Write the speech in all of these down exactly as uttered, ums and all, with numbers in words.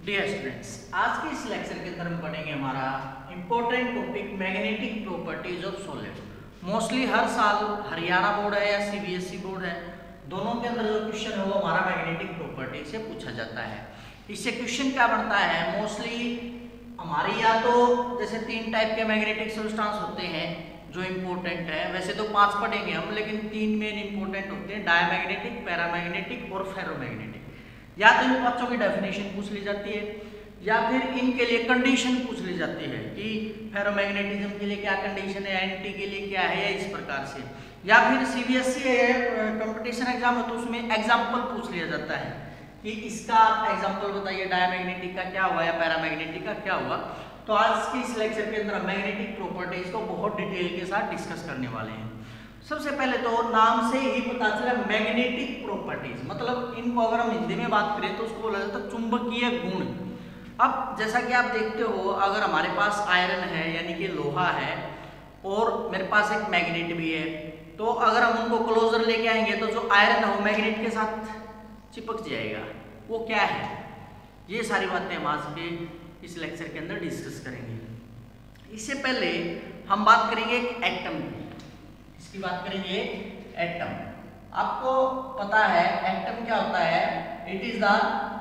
Dear students, आज के इस लेक्चर के अंदर हम पढ़ेंगे हमारा important topic magnetic properties of solid. Mostly हर साल हरियाणा बोर्ड है या सीबीएसई बोर्ड है, दोनों के अंदर जो क्वेश्चन है वो हमारा मैग्नेटिक प्रॉपर्टी से पूछा जाता है। इससे क्वेश्चन क्या बनता है, मोस्टली हमारी या तो जैसे तीन टाइप के मैग्नेटिक सबस्टेंस होते हैं जो इम्पोर्टेंट है, वैसे तो पांच पढ़ेंगे हम, लेकिन तीन मेन इंपॉर्टेंट होते हैं, डायमैग्नेटिक, पैरामैग्नेटिक और फेरोमैग्नेटिक। या तो इन पांचों की डेफिनेशन पूछ ली जाती है या फिर इनके लिए कंडीशन पूछ ली जाती है कि फेरोमैग्नेटिज्म के लिए क्या कंडीशन है, एंटी के लिए क्या है, या इस प्रकार से। या फिर सीबीएसई कंपटीशन एग्जाम है तो उसमें एग्जाम्पल पूछ लिया जाता है कि इसका एग्जाम्पल बताइए, डायमैग्नेटिक का क्या हुआ या पैरामैग्नेटिक का क्या हुआ। तो आज के इस लेक्चर के अंदर मैग्नेटिक प्रॉपर्टीज को बहुत डिटेल के साथ डिस्कस करने वाले हैं। सबसे पहले तो नाम से ही पता चला मैग्नेटिक प्रॉपर्टीज, मतलब इनको अगर हम हिंदी में बात करें तो उसको बोला जाता है चुंबकीय गुण। अब जैसा कि आप देखते हो, अगर हमारे पास आयरन है यानी कि लोहा है और मेरे पास एक मैग्नेट भी है, तो अगर हम उनको क्लोजर लेके आएंगे तो जो आयरन है वो मैग्नेट के साथ चिपक जाएगा। वो क्या है, ये सारी बातें हम आज के इस लेक्चर के अंदर डिस्कस करेंगे। इससे पहले हम बात करेंगे एक एटम की, इसकी बात करेंगे एटम। आपको पता है एटम क्या होता है, it is the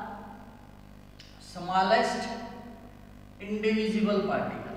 smallest indivisible particle,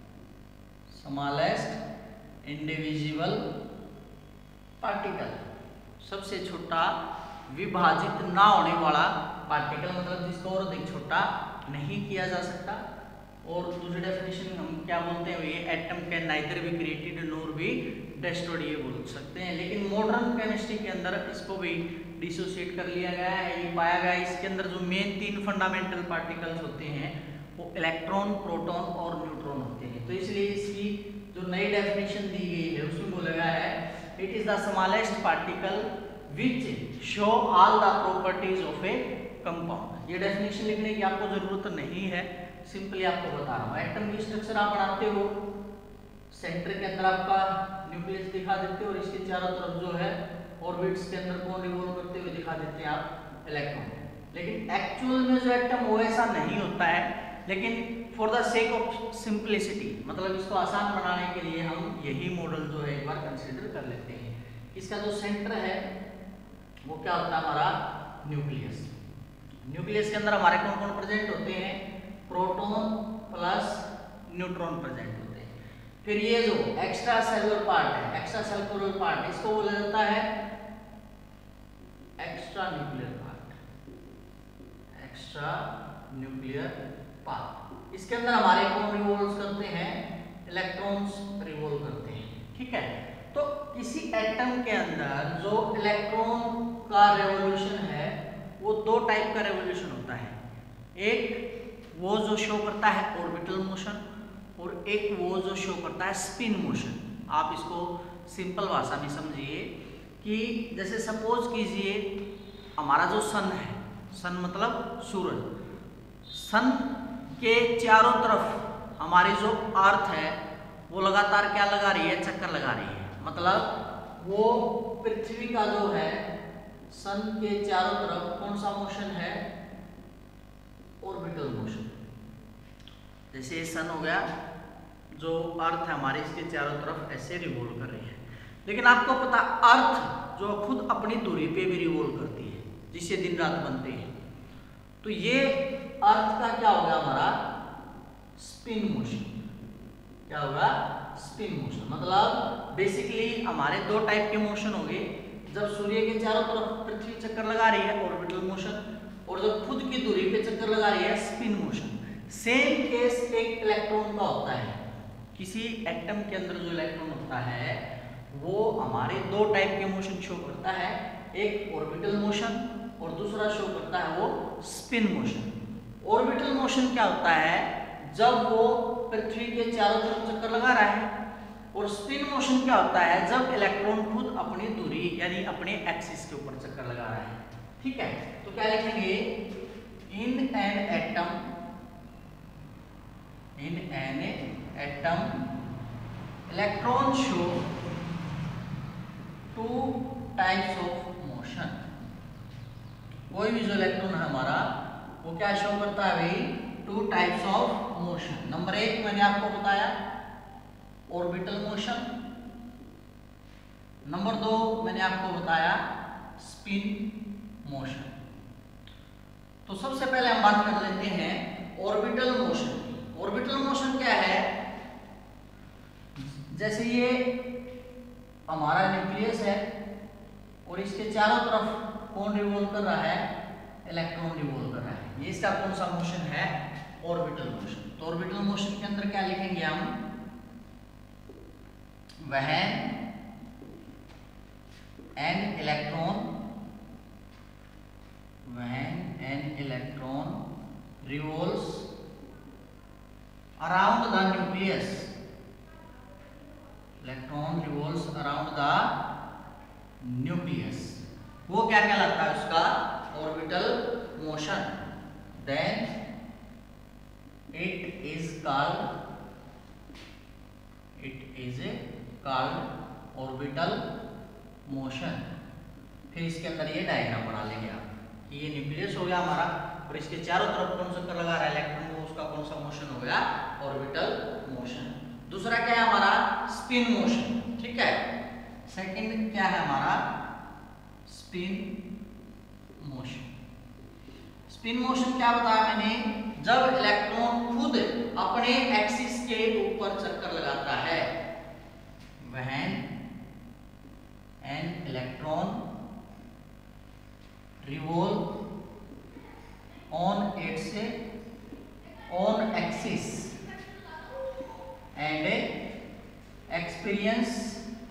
smallest indivisible particle, सबसे छोटा विभाजित ना होने वाला पार्टिकल, मतलब जिसको और अधिक छोटा नहीं किया जा सकता। और दूसरी डेफिनेशन हम क्या बोलते हैं, ये atom can neither be created nor be destroyed, ये बोल सकते हैं। लेकिन मॉडर्न केमिस्ट्री के अंदर इसको भी डिसोसिएट कर लिया गया है। ये पाया गया है इसके अंदर जो मेन तीन फंडामेंटल पार्टिकल्स होते हैं वो इलेक्ट्रॉन, प्रोटॉन और न्यूट्रॉन होते हैं। तो इसलिए इसकी जो नई डेफिनेशन दी गई है उसमें बोला गया है it is the smallest particle which show all the properties of a compound. ये डेफिनेशन लिखने की आपको जरूरत नहीं है, सिंपली आपको बता रहा हूँ। एटम की स्ट्रक्चर आप बनाते हो, सेंटर के अंदर आपका न्यूक्लियस दिखा देते हो और इसके चारों तरफ जो है ऑर्बिट्स के अंदर कौन रिवॉल्व करते हुए दिखा देते हैं आप, इलेक्ट्रॉन। लेकिन एक्चुअल में जो एटम वो ऐसा नहीं होता है, लेकिन for the sake of simplicity, मतलब इसको आसान बनाने के लिए हम यही मॉडल जो है एक बार कंसीडर कर लेते हैं। इसका जो सेंटर है वो क्या होता है, हमारा न्यूक्लियस। न्यूक्लियस के अंदर हमारे कौन कौन प्रेजेंट होते हैं, प्रोटॉन प्लस न्यूट्रॉन प्रेजेंट होते हैं। फिर ये जो एक्स्ट्रा सेलुलर पार्ट है, एक्स्ट्रा सेलुलर पार्ट, इसको बोला जाता है extra nuclear part, extra nuclear part. इसके अंदर हमारे कौन रिवॉल्व करते हैं, इलेक्ट्रॉन्स रिवॉल्व करते हैं, ठीक है। तो किसी एटम के अंदर जो इलेक्ट्रॉन का रेवोल्यूशन है वो दो टाइप का रेवोल्यूशन होता है। एक वो जो शो करता है ऑर्बिटल मोशन, और एक वो जो शो करता है स्पिन मोशन। आप इसको सिंपल भाषा में समझिए कि जैसे सपोज कीजिए हमारा जो सन है, सन मतलब सूरज, सन के चारों तरफ हमारी जो अर्थ है वो लगातार क्या लगा रही है, चक्कर लगा रही है। मतलब वो पृथ्वी का जो है सन के चारों तरफ कौन सा मोशन है, ऑर्बिटल मोशन। जैसे ये सन हो गया, जो अर्थ है हमारे इसके चारों तरफ ऐसे रिवॉल्व कर रही है। लेकिन आपको पता अर्थ जो खुद अपनी दूरी पे भी रिवॉल्व करती है, जिससे दिन रात बनते हैं। तो ये अर्थ का क्या होगा, हमारा स्पिन मोशन। क्या होगा, स्पिन मोशन। मतलब बेसिकली हमारे दो टाइप के मोशन होंगे, जब सूर्य के चारों तरफ पृथ्वी चक्कर लगा रही है ऑर्बिटल मोशन, और जब खुद की दूरी पे चक्कर लगा रही है स्पिन मोशन। सेम केस एक इलेक्ट्रॉन का होता है। किसी एटम के अंदर जो इलेक्ट्रॉन होता है वो हमारे दो टाइप के मोशन शो करता है, एक ऑर्बिटल मोशन और दूसरा शो करता है वो स्पिन मोशन। ऑर्बिटल मोशन क्या होता है, जब वो पृथ्वी के चारों तरफ चक्कर लगा रहा है, और स्पिन मोशन क्या होता है, जब इलेक्ट्रॉन खुद अपनी दूरी यानी अपने एक्सिस के ऊपर चक्कर लगा रहा है, ठीक है। तो क्या लिखेंगे, in an atom, in an atom electron show two types of motion. कोई भी जो इलेक्ट्रॉन है हमारा वो क्या शो करता है भाई, two types of motion. Number एक मैंने आपको बताया ऑर्बिटल मोशन, नंबर दो मैंने आपको बताया स्पिन मोशन। तो सबसे पहले हम बात कर लेते हैं ऑर्बिटल मोशन की। ऑर्बिटल मोशन क्या है, जैसे ये हमारा न्यूक्लियस है और इसके चारों तरफ कौन रिवॉल्व कर रहा है, इलेक्ट्रॉन रिवॉल्व कर रहा है, ये इसका कौन सा मोशन है, ऑर्बिटल मोशन। तो ऑर्बिटल मोशन के अंदर क्या लिखेंगे हम, when an electron when an electron revolves around the nucleus, electron revolves around the nucleus, वो क्या कहलाता है उसका, orbital motion. then it is called it is called orbital motion। फिर इसके अंदर ये डायग्राम बना लेंगे आप, ये न्यूक्लियस हो गया हमारा और इसके चारों तरफ कौन सा चक्कर लगा रहा है, इलेक्ट्रॉन को, उसका कौन सा मोशन हो गया, ऑर्बिटल मोशन। दूसरा क्या है हमारा, स्पिन मोशन, ठीक है। सेकंड क्या है हमारा, स्पिन मोशन। स्पिन मोशन क्या बताया मैंने, जब इलेक्ट्रॉन खुद अपने एक्सिस के ऊपर चक्कर लगाता है, when an electron revolve on its own axis and experience,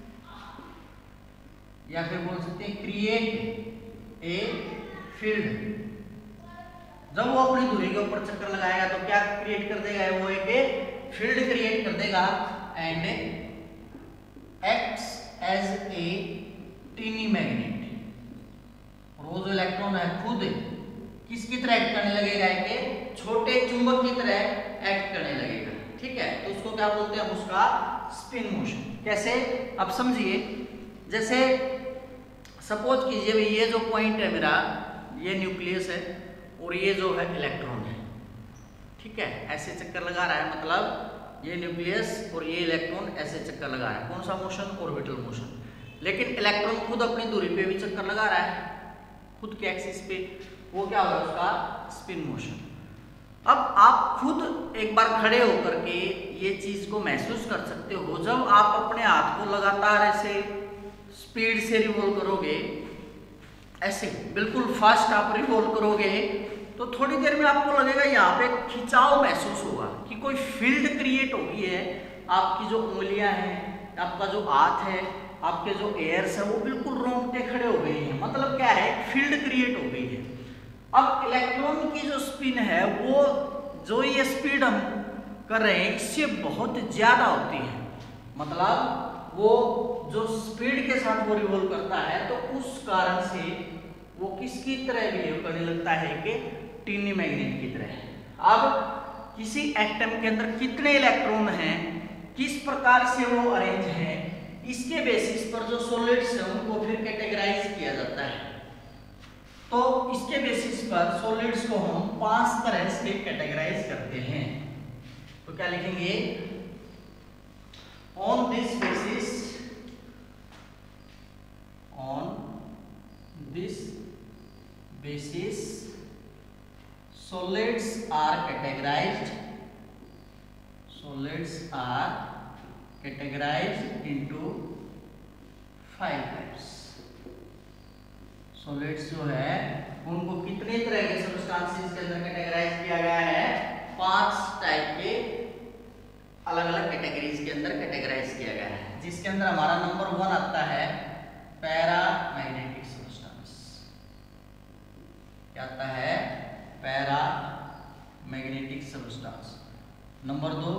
या फिर बोल सकते हैं क्रिएट ए फील्ड। जब वो अपनी धुरी के ऊपर चक्कर लगाएगा तो क्या क्रिएट कर देगा, वो एक फील्ड क्रिएट कर देगा and acts as a tiny magnet. वो जो इलेक्ट्रॉन है खुद किसकी तरह एक्ट करने लगेगा, एक छोटे चुंबक की तरह एक्ट करने लगेगा, ठीक है। तो उसको क्या बोलते हैं, उसका स्पिन मोशन। कैसे, अब समझिए, जैसे सपोज कीजिए भाई ये जो पॉइंट है मेरा, ये न्यूक्लियस है और ये जो है इलेक्ट्रॉन है, ठीक है, ऐसे चक्कर लगा रहा है, मतलब ये न्यूक्लियस और ये इलेक्ट्रॉन ऐसे चक्कर लगा रहा है, कौन सा मोशन, ऑर्बिटल मोशन। लेकिन इलेक्ट्रॉन खुद अपनी दूरी पे भी चक्कर लगा रहा है, खुद के एक्सिस पे, वो क्या होगा उसका स्पिन मोशन। अब आप खुद एक बार खड़े होकर के ये चीज को महसूस कर सकते हो, जब आप अपने हाथ को लगातार ऐसे स्पीड से रिवॉल्व करोगे, ऐसे बिल्कुल फास्ट आप रिवॉल्व करोगे, तो थोड़ी देर में आपको लगेगा यहाँ पे खिंचाव महसूस होगा कि कोई फील्ड क्रिएट हो गई है। आपकी जो उंगलियां हैं, आपका जो हाथ है, आपके जो एयर्स है, वो बिल्कुल रोंगटे खड़े हो गए हैं, मतलब क्या है, फील्ड क्रिएट हो गई है। अब इलेक्ट्रॉन की जो स्पिन है, वो जो ये स्पीड हम कर रहे हैं इससे बहुत ज्यादा होती है, मतलब वो जो स्पीड के साथ वो रिवॉल्व करता है, तो उस कारण से वो किसकी तरह बिहेव करने लगता है कि टीनी मैग्नेट की तरह। अब किसी एटम के अंदर कितने इलेक्ट्रॉन हैं, किस प्रकार से वो अरेंज हैं, इसके बेसिस पर जो सॉलिड्स हैं उनको फिर कैटेगराइज किया जाता है। तो इसके बेसिस पर सॉलिड्स को हम पांच तरह से कैटेगराइज करते हैं। तो क्या लिखेंगे, on this basis, on this basis solids are categorized solids are categorized into five types। solids जो है उनको कितने तरह के सबस्टांसेस के अंदर कैटेगराइज किया गया है, पांच टाइप के अलग अलग कैटेगरीज के अंदर कैटेगराइज किया गया है, जिसके अंदर हमारा नंबर वन आता है पैरामैग्नेटिक सबस्टांस। क्या आता है, पैरामैग्नेटिक सबस्टांस। नंबर दो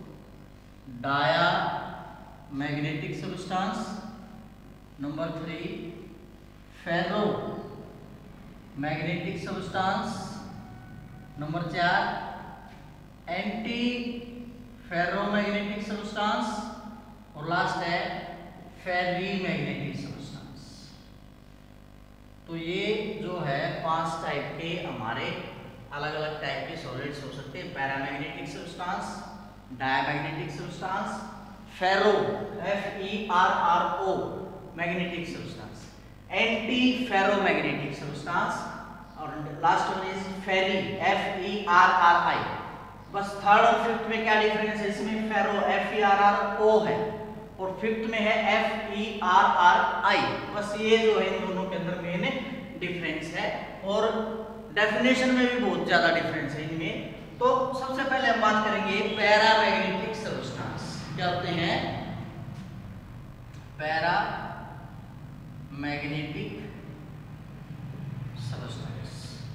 diamagnetic substance. Number three ferromagnetic substance. Number चार एंटी फेरोमैग्नेटिक सबस्टांस और लास्ट है फेरीमैग्नेटिक सबस्टांस। तो ये जो है पांच टाइप के हमारे अलग अलग टाइप के सॉलिड्स हो सकते हैं। Paramagnetic substance, diamagnetic substance, ferro F E R R O magnetic substance, anti ferromagnetic substance, और last one is ferri F E R R I. बस थर्ड और फिफ्थ में क्या डिफरेंस है, इसमें ferro F E R R O है और fifth में है F E R R I. बस ये जो है इन दोनों के अंदर मेन डिफरेंस है, और डेफिनेशन में भी बहुत ज्यादा डिफरेंस है इनमें। तो सबसे पहले हम बात करेंगे पैरामैग्नेटिक सब्सटेंस। क्या होते हैं पैरा मैग्नेटिक सब्सटेंस?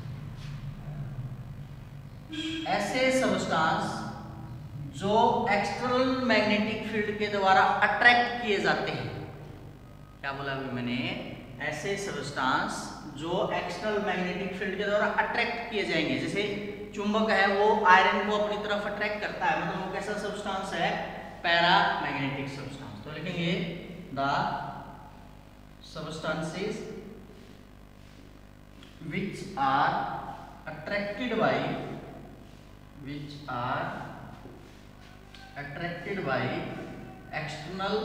ऐसे सब्सटेंस जो एक्सटर्नल मैग्नेटिक फील्ड के द्वारा अट्रैक्ट किए जाते हैं। क्या बोला अभी मैंने? ऐसे सब्सटेंस जो एक्सटर्नल मैग्नेटिक फील्ड के द्वारा अट्रैक्ट किए जाएंगे। जैसे चुंबक है वो आयरन को अपनी तरफ अट्रैक्ट करता है, मतलब वो कैसा सब्सटेंस है? Paramagnetic substance. तो लिखेंगे the substances which are attracted by which are attracted by external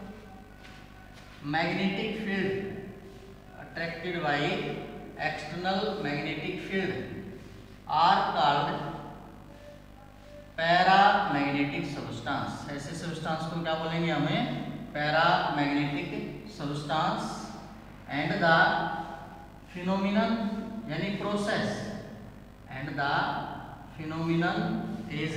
magnetic field attracted by external magnetic field are called paramagnetic substance। ऐसे सब्सटेंस को क्या बोलेंगे हमें? Paramagnetic substance and the phenomenon यानी process and the phenomenon is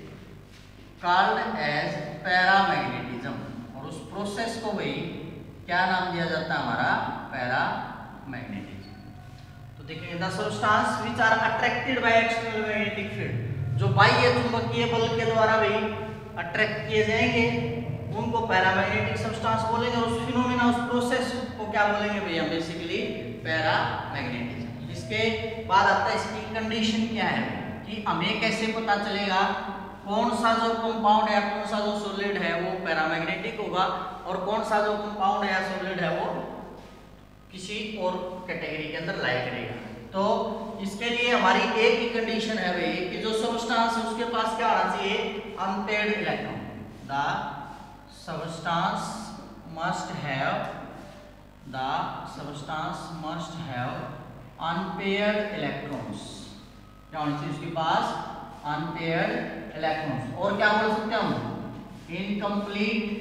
called as paramagnetism। और उस process को भाई क्या नाम दिया जाता है हमारा? पैरामैग्नेटिज्म। तो देखेंगे the substance which are attracted by external magnetic field, जो बाह्य चुंबकीय बल के द्वारा भी अट्रैक्ट किए जाएंगे उनको पैरामैग्नेटिक सब्सटेंस बोलेंगे। और उस फिनोमेना उस प्रोसेस को क्या बोलेंगे भैया? Basically paramagnetism. इसके बाद आता है इसकी कंडीशन क्या है कि हमें कैसे पता चलेगा कौन सा जो कंपाउंड है, कौन सा जो सॉलिड है वो पैरामैग्नेटिक होगा और कौन सा जो कंपाउंड है या सॉलिड है वो किसी और कैटेगरी के अंदर लाई करेगा। तो इसके लिए हमारी एक ही कंडीशन है भाई कि जो सब्सटेंस है उसके पास क्या होना चाहिए? Unpaired electron. The substance must have the substance must have unpaired electrons। क्या होना चाहिए उसके पास? unpaired electrons। और क्या बोल सकते हैं हम? incomplete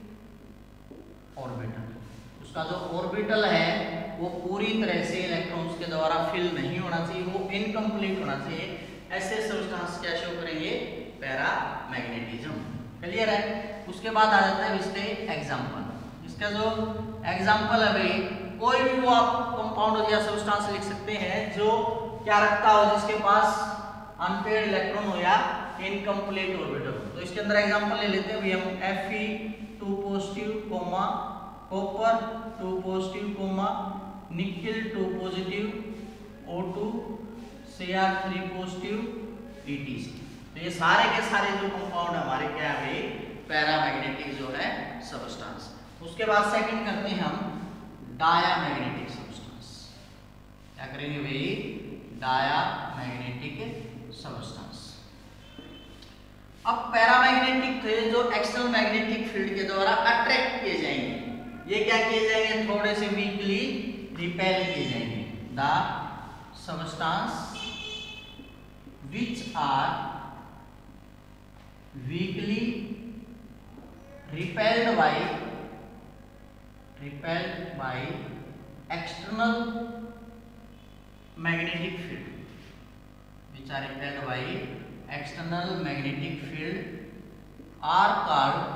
orbital। उसका जो ऑर्बिटल है वो पूरी तरह से इलेक्ट्रॉन्स के द्वारा फिल नहीं होना चाहिए, वो इनकम्प्लीट होना चाहिए। ऐसे सब्सटेंस क्या शो करेंगे? पैरामैग्नेटिज्म। क्लियर है? उसके बाद आ जाता है इसके एग्जाम्पल। इसका जो एग्जाम्पल है भाई कोई भी वो आप कंपाउंड या सब्सटेंस लिख सकते हैं जो क्या रखता हो, जिसके पास अनपेयर्ड इलेक्ट्रॉन हो या इनकम्प्लीट ऑर्बिटल हो। तो इसके अंदर एग्जाम्पल ले लेते हैं भाई हम F E two positive comma copper two positive comma nickel two positive O two C R three positive E T C. तो ये सारे के सारे जो कंपाउंड हमारे क्या है भाई? पैरामैग्नेटिक जो है सब्सटेंस। उसके बाद सेकंड करते हैं हम डायामैग्नेटिक सब्सटेंस। क्या करेंगे भाई? Diamagnetic substance. अब पैरामैग्नेटिक थे जो एक्सटर्नल मैग्नेटिक फील्ड के द्वारा अट्रैक्ट किए जाएंगे, ये क्या किए जाएंगे? थोड़े से वीकली रिपेल किए जाएंगे। The substance which are weakly repelled by repelled by external magnetic field which are repelled by external magnetic field are called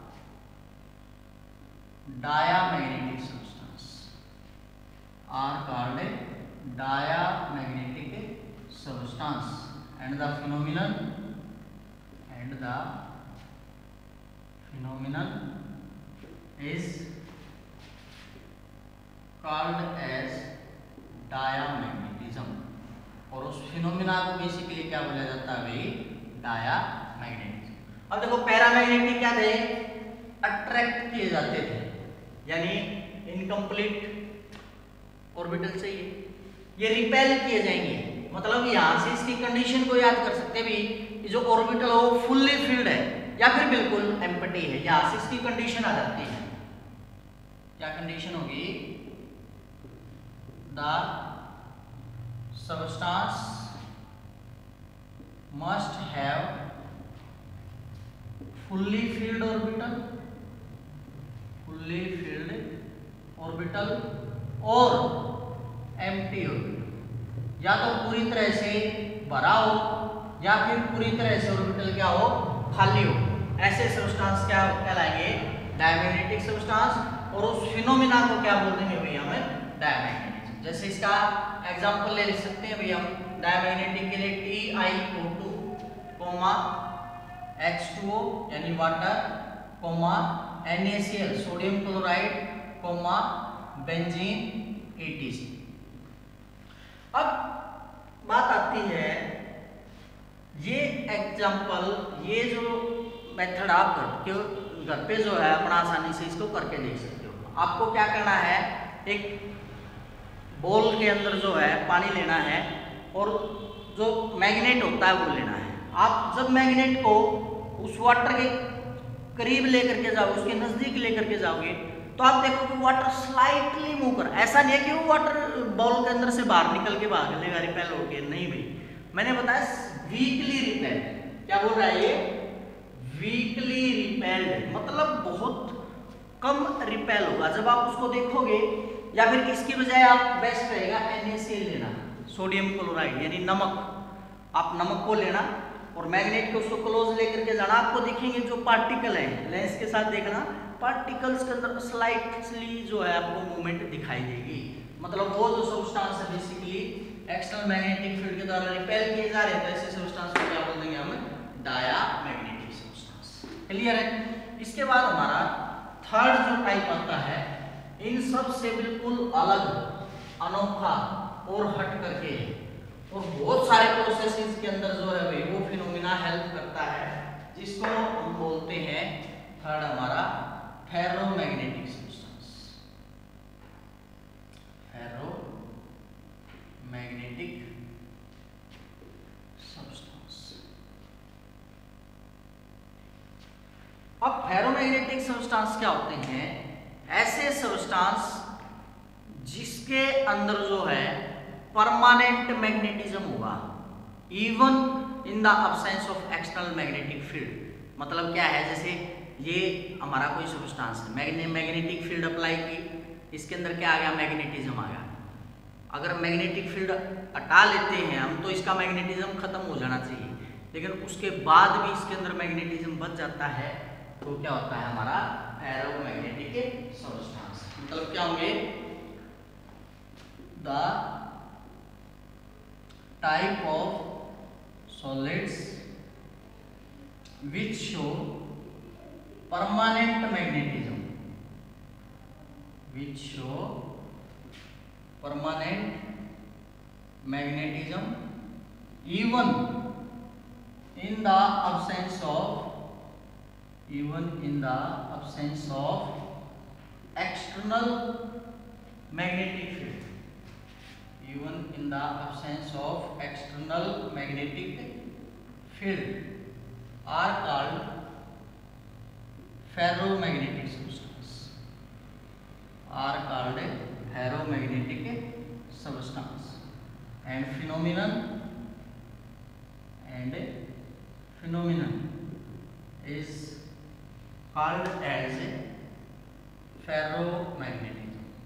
diamagnetic substance are called diamagnetic substance and the phenomenon and the phenomenon is called as diamagnetism। और उस phenomena को basically क्या बोला जाता है भाई? Diamagnetism. अब देखो पैरामैग्नेटिक क्या थे? अट्रैक्ट किए जाते थे, यानी इनकम्प्लीट ऑर्बिटल से ये ये रिपेल किए जाएंगे मतलब यहाँ से इसकी कंडीशन को याद कर सकते भी, जो ऑर्बिटल हो फुल्ली फिल्ड है या फिर बिल्कुल एम्प्टी है। यहाँ से इसकी कंडीशन आ जाती है, क्या कंडीशन होगी, the substance must have fully filled orbital, fully filled orbital और एम्प्टी ऑर्बिटल, या तो पूरी तरह से भरा हो या फिर पूरी तरह से ऑर्बिटल क्या हो, खाली हो। ऐसे सबस्टेंस क्या कहलाएंगे, डायमैग्नेटिक सबस्टेंस। और उस फिनोमिना को क्या बोल देंगे भैया हमें, डायमैग्नेटिज्म। जैसे इसका एग्जांपल ले सकते हैं भैया हम, डायमैग्नेटिक के लिए T I O two comma H two O यानी water comma N A C L sodium chloride comma benzene E T C. अब बात आती है, ये एग्जांपल, ये जो मेथड आप घर के घर पे जो है अपना आसानी से इसको करके देख सकते हो। आपको क्या करना है, एक बोल के अंदर जो है पानी लेना है और जो मैग्नेट होता है वो लेना है। आप जब मैग्नेट को उस वाटर के करीब लेकर के जाओगे, उसके नजदीक लेकर के जाओगे, तो आप देखोगे वाटर स्लाइटली मूव कर, ऐसा नहीं है कि वो वाटर बॉल के अंदर से बाहर निकल के भागने का रिपेल होके, नहीं भाई, मैंने बताया वीकली रिपेल। क्या बोल रहा है ये, वीकली रिपेल्ड, मतलब बहुत कम रिपेल होगा जब आप उसको देखोगे। या फिर इसकी बजाय आप बेस्ट रहेगा एन ए सी एल लेना, सोडियम क्लोराइड यानी नमक, आप नमक को लेना और मैग्नेट को उसको क्लोज लेकर के जाना। आपको दिखेंगे जो पार्टिकल है, लेंस के साथ देखना, पार्टिकल्स के अंदर स्लाइटली जो है आपको मूवमेंट दिखाई देगी। मतलब वो जो सबस्टेंस है बेसिकली एक्सटर्नल मैग्नेटिक फील्ड के द्वारा रिपेल किए जा रहे हैं, तो ऐसे सबस्टेंस को क्या बोल देंगे हम, डायमैग्नेटिक सबस्टेंस। क्लियर है। इसके बाद हमारा थर्ड जो टाइप आता है, इन सब से बिल्कुल अलग, अनोखा और हट करके और बहुत सारे प्रोसेसेस के अंदर जो है भाई वो फिनोमिना हेल्प करता है, जिसको हम बोलते हैं थर्ड हमारा फेरोमैग्नेटिक सब्सटेंस। Ferromagnetic substance. अब फेरोमैग्नेटिक सब्सटेंस क्या होते हैं, ऐसे सब्सटेंस जिसके अंदर जो है परमानेंट मैग्नेटिज्म होगा, even in the absence of external magnetic field. मतलब क्या है, जैसे ये हमारा कोई सब्सटेंस है, मैग्ने मैग्नेटिक फील्ड अप्लाई की, इसके अंदर क्या आ गया, मैग्नेटिज्म आ गया। अगर मैग्नेटिक फील्ड हटा लेते हैं हम तो इसका मैग्नेटिज्म खत्म हो जाना चाहिए, लेकिन उसके बाद भी इसके अंदर मैग्नेटिज्म बच जाता है, तो क्या होता है हमारा फेरोमैग्नेटिक सब्सटेंस। मतलब क्या होंगे, the type of solids which show permanent magnetism, which show permanent magnetism even in the absence of even in the absence of external magnetic field, even in the absence of external magnetic field are called ferromagnetic substance, are called ferromagnetic substance, and phenomenon and phenomenon is called as ferromagnetism.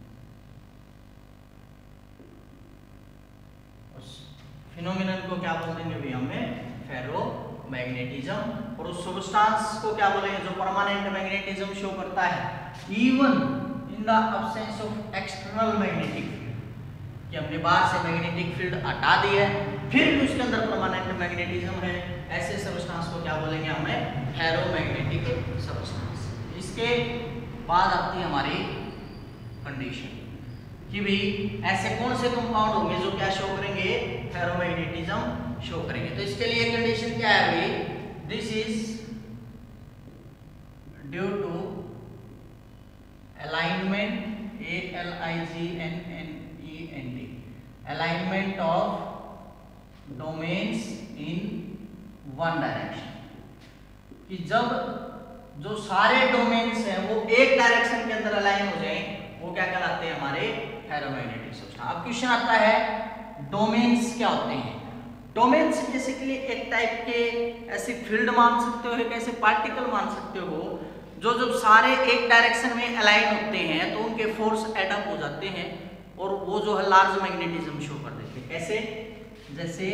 Phenomenon को क्या बोल देंगे भैया हमें, ferromagnetism. और उस substance को क्या बोलेंगे, जो परमानेंट मैग्नेटिज्म शो करता है even in the absence of external magnetic field, कि हमने बाहर से मैग्नेटिक फील्ड हटा दी है फिर भी उसके अंदर परमानेंट मैग्नेटिज्म है, ऐसे सब्सटेंस को क्या बोलेंगे हमें, फेरोमैग्नेटिक सब्सटेंस। इसके बाद आती है हमारी कंडीशन कि भाई ऐसे कौन से कंपाउंड होंगे जो क्या शो करेंगे, फेरोमैग्नेटिज्म शो करेंगे। तो इसके लिए कंडीशन क्या है भाई, this is due to alignment, A L I G N N E N T, alignment of domains in one direction, कि जब जो सारे डोमेन्स हैं वो एक डायरेक्शन के अंदर अलाइन हो जाएं, वो क्या कहलाते हैं हमारे फेरोमैग्नेटिक सब्सटेंस। अब क्वेश्चन आता है डोमेन्स क्या होते हैं। डोमेन्स बेसिकली एक टाइप के ऐसे फील्ड मान सकते हो, एक ऐसे पार्टिकल मान सकते हो जो जब सारे एक डायरेक्शन में अलाइन होते हैं तो उनके फोर्स एड अप हो जाते हैं और वो जो है लार्ज मैग्नेटिज्म शो कर देते हैं। कैसे? जैसे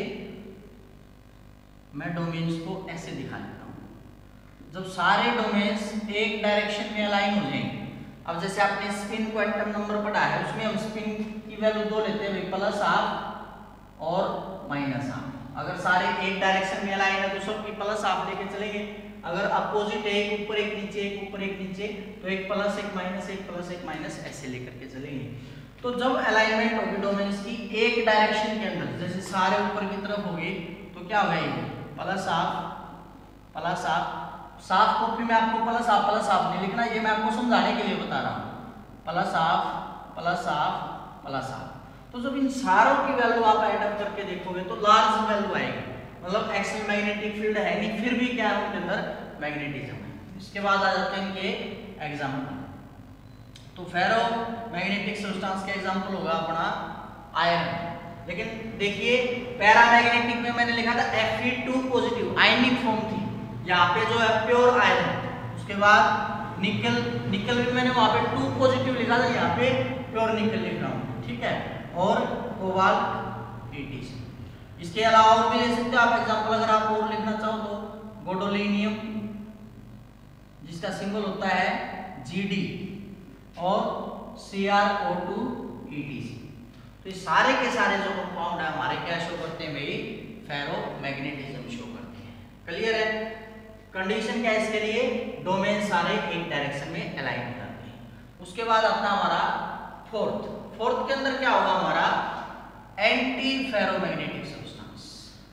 मैं डोमेन्स को ऐसे दिखा देता हूँ, जब सारे डोमेन्स एक डायरेक्शन में अलाइन हो जाएंगे। अब जैसे आपने स्पिन क्वांटम नंबर पढ़ा है, उसमें हम स्पिन की वैल्यू दो लेते हैं, प्लस हाफ और माइनस हाफ। अगर सारे एक डायरेक्शन में अलाइन है तो सबकी प्लस हाफ लेके चलेंगे। अगर अपोजिट है, एक ऊपर एक नीचे, एक ऊपर एक नीचे, तो एक प्लस एक माइनस, एक प्लस एक माइनस ऐसे लेकर के चलेंगे। तो जब अलाइनमेंट होगी डोमेन्स की एक डायरेक्शन के अंदर, जैसे सारे ऊपर की तरफ होगी तो क्या होगा, ये प्लस हाफ प्लस हाफ। साफ कॉपी में आपको प्लस हाफ प्लस हाफ नहीं लिखना, ये मैं आपको समझाने के लिए बता रहा हूँ। Plus half plus half plus half. तो जब इन सारों की वैल्यू आप ऐड अप करके देखोगे तो लार्ज वैल्यू आएगी, मतलब एक्सल मैग्नेटिक फील्ड है नहीं, फिर भी क्या है उनके अंदर मैग्नेटिज्म है। इसके बाद आ जाते हैं इनके एग्जाम्पल। तो फेरो मैग्नेटिक सब्सटेंस का एग्जाम्पल होगा अपना आयरन। लेकिन देखिए पैरामैग्नेटिक में मैंने लिखा था F E two positive, ionic form थी। यहाँ पे जो है प्योर आयरन। उसके बाद निकल, निकल भी मैंने वहां पे टू पॉजिटिव लिखा था, यहाँ पे प्योर निकल लिख रहा हूँ, ठीक है। और कोबाल्ट एटीसी। इसके अलावा और भी ले सकते हो आप एग्जांपल, अगर आप और लिखना चाहो तो गैडोलिनियम जिसका सिंबल होता है जी डी और C R O two E T C. तो ये सारे के सारे जो कंपाउंड है हमारे क्या शो करते हैं भाई, फेरोमैग्नेटिज्म शो करते हैं। क्लियर है? कंडीशन क्या है इसके लिए, डोमेन सारे एक डायरेक्शन में अलाइन करते हैं। उसके बाद अपना हमारा फोर्थ फोर्थ के अंदर क्या होगा हमारा, anti ferromagnetic substance.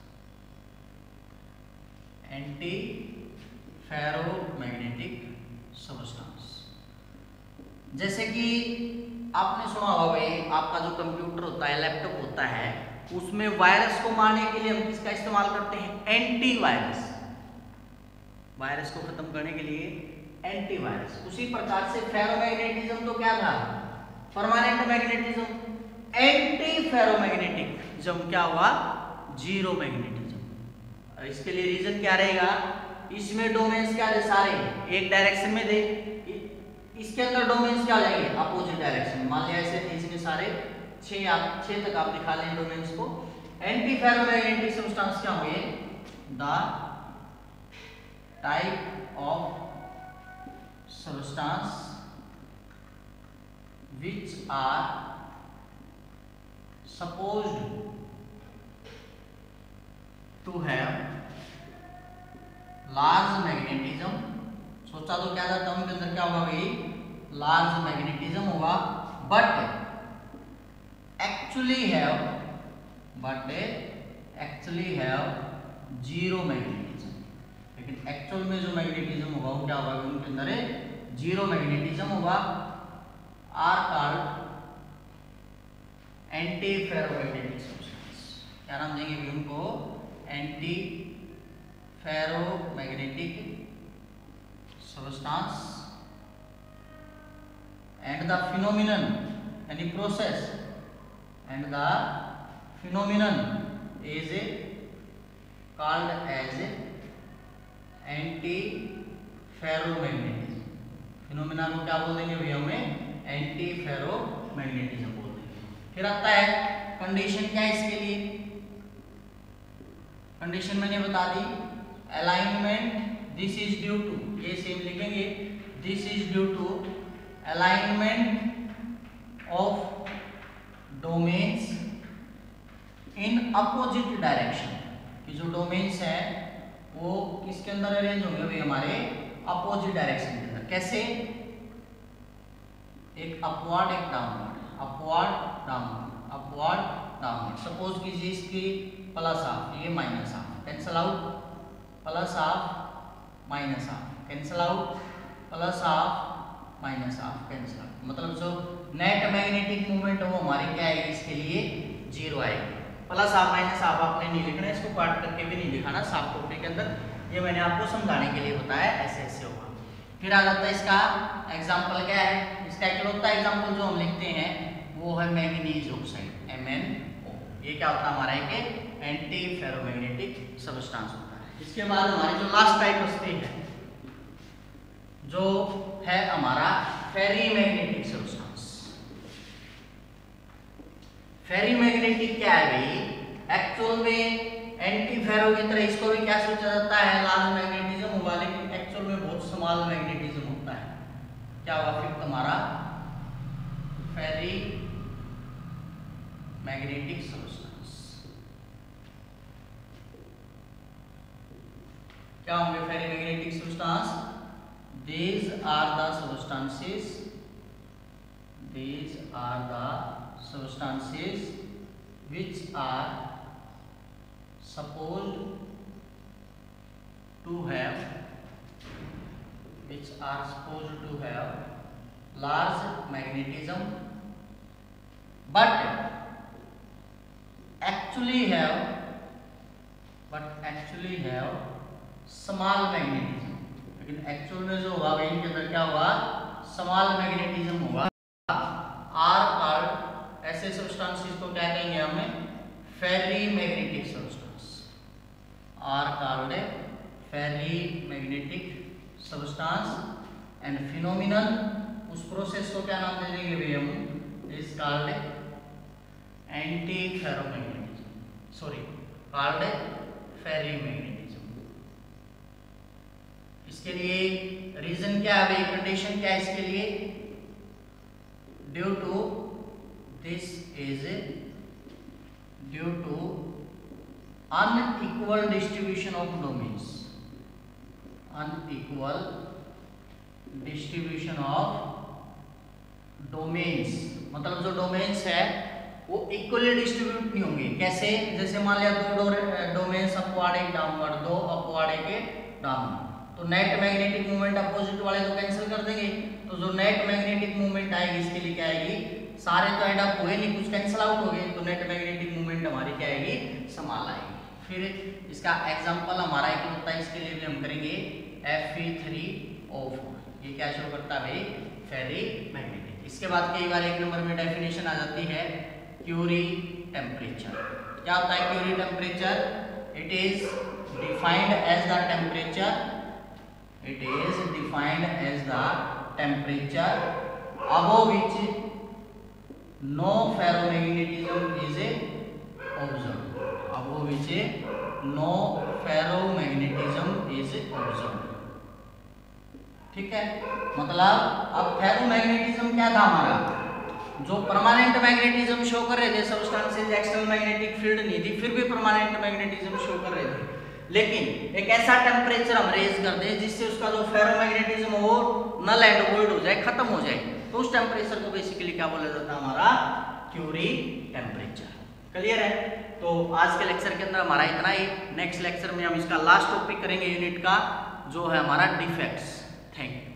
Anti ferromagnetic substance जैसे कि आपने सुना होगा भाई, आपका जो कंप्यूटर होता है, लैपटॉप होता है, उसमें वायरस को मारने के लिए हम किसका इस्तेमाल करते हैं, एंटी वायरस। वायरस को खत्म करने के लिए एंटी वायरस। उसी प्रकार से फेरोमैग्नेटिज्म तो क्या था, परमानेंट मैग्नेटिज्म। एंटी फेरोमैग्नेटिक जब क्या हुआ, जीरो मैग्नेटिज्म। इसके लिए रीजन क्या रहेगा, इसमें डोमेन्स क्या थे, सारे एक डायरेक्शन में थे, इसके अंदर डोमेन्स क्या हो जाएंगे, अपोजिट डायरेक्शन। मान लिया ऐसे थे, इसमें सारे छह आप छह तक आप दिखा लें डोमेन्स को। एंटी फेरोमैग्नेटिक सब्सटेंस क्या होंगे, the type of substance which are supposed to have large magnetism। सोचा तो क्या था, टर्म के अंदर क्या होगा भाई, लार्ज मैग्नेटिज्म होगा, but actually have but actually have zero magnetism. लेकिन एक्चुअल में जो मैग्नेटिज्म होगा वो क्या होगा, उनके अंदर जीरो मैग्नेटिज्म होगा। Are called anti ferromagnetic substance. क्या नाम देंगे भी उनको, anti ferromagnetic substance. And the phenomenon यानी process, and the phenomenon is called as anti ferromagnetism. Phenomena को क्या बोल देंगे भैया, हमें एंटी फेरोमैग्नेटिज्म बोल देंगे। फिर आता है कंडीशन, क्या है इसके लिए, कंडीशन मैंने बता दी, alignment this is due to, ये सेम लिखेंगे, this is due to alignment of domains in opposite direction. कि जो डोमेन्स है वो किसके अंदर अरेंज होंगे भाई, हमारे अपोजिट डायरेक्शन के अंदर। कैसे, एक अपवर्ड एक downward, upward downward, upward downward. Suppose कीजिए इसकी प्लस हाफ, ये minus half, cancel out, plus half minus half cancel out, plus half minus half cancel out. मतलब जो नेट मैग्नेटिक मूवमेंट है वो हमारी क्या आएगी, इसके लिए जीरो आएगी। प्लस हाफ माइनस हाफ आपने नहीं लिखना, इसको काट करके भी नहीं लिखाना साफ कॉपी के अंदर, ये मैंने आपको समझाने के लिए बताया, ऐसे ऐसे होगा। फिर आ जाता है इसका एग्जाम्पल क्या है, इसका इकलौता एग्जाम्पल जो हम लिखते हैं वो है manganese oxide M N O. ये क्या होता है हमारा एक एंटी फेरोमैग्नेटिक सबस्टेंस होता है। इसके बाद हमारी जो लास्ट टाइप होती है जो है हमारा फेरीमैग्नेटिक सबस्टेंस। फेरीमैग्नेटिक क्या है भाई, एक्चुअल में एंटी फेरो की तरह इसको भी क्या सोचा जाता है, लार्ज मैग्नेटिज्म होगा, लेकिन एक्चुअल में बहुत स्मॉल मैग्नेटिज्म होता है। क्या होगा फिर तुम्हारा फेरी मैग्नेटिक सबस्टेंस। क्या होंगे ferrimagnetic substance, these are the substances these are the substances which are supposed to have which are supposed to have large magnetism but actually have but actually have small magnetism। लेकिन actual में जो होगा इनके अंदर क्या होगा, small magnetism होगा। Are called, ऐसे सब्सटेंसेस को क्या कहेंगे हमें, ferrimagnetic substance. Are called ferrimagnetic substance and phenomenon, उस प्रोसेस को क्या नाम दे देंगे भाई हम, is called anti ferromagnetism, sorry called ferrimagnetism. इसके लिए रीजन क्या है भाई, कंडीशन क्या है इसके लिए, due to this is due to unequal distribution of domains, unequal distribution of domains, मतलब जो डोमेन्स है वो इक्वली डिस्ट्रीब्यूट नहीं होंगे। कैसे, जैसे मान लिया दो डोमेन्स अपवर्ड एक डाउनवर्ड, दो अपवर्ड एक डाउनवर्ड, तो नेट मैग्नेटिक मूवमेंट अपोजिट वाले को कैंसिल कर देंगे, तो जो नेट मैग्नेटिक मूवमेंट आएगी इसके लिए क्या आएगी, सारे तो एड अप हुए नहीं, कुछ कैंसिल आउट हो गए, तो नेट मैग्नेटिक मूवमेंट हमारी क्या आएगी, समान आएगी। फिर इसका एग्जांपल हमारा एक होता है, इसके लिए भी हम करेंगे F E three O four, ये क्या शो करता है भाई, फेरीमैग्नेटिक। इसके बाद कई बार एक नंबर में डेफिनेशन आ जाती है क्यूरी टेम्परेचर। क्या होता है Curie temperature, it is defined as the temperature It is defined as the temperature above which no ferromagnetism is observed, above which no ferromagnetism is observed। ठीक है, मतलब अब फेरोमैग्नेटिज्म क्या था हमारा, जो परमानेंट मैग्नेटिज्म शो कर रहे थे सबस्टेंसेस, एक्सटर्नल मैग्नेटिक फील्ड नहीं थी, फिर भी परमानेंट मैग्नेटिज्म शो कर रहे थे, लेकिन एक ऐसा टेम्परेचर हम रेज कर दें जिससे उसका जो फेरोमैग्नेटिज्म हो नल एंड वॉइड हो जाए, खत्म हो जाए, तो उस टेम्परेचर को बेसिकली क्या बोला जाता है हमारा क्यूरी टेम्परेचर। क्लियर है, तो आज के लेक्चर के अंदर हमारा इतना ही। नेक्स्ट लेक्चर में हम इसका लास्ट टॉपिक करेंगे यूनिट का, जो है हमारा डिफेक्ट्स। Thank you.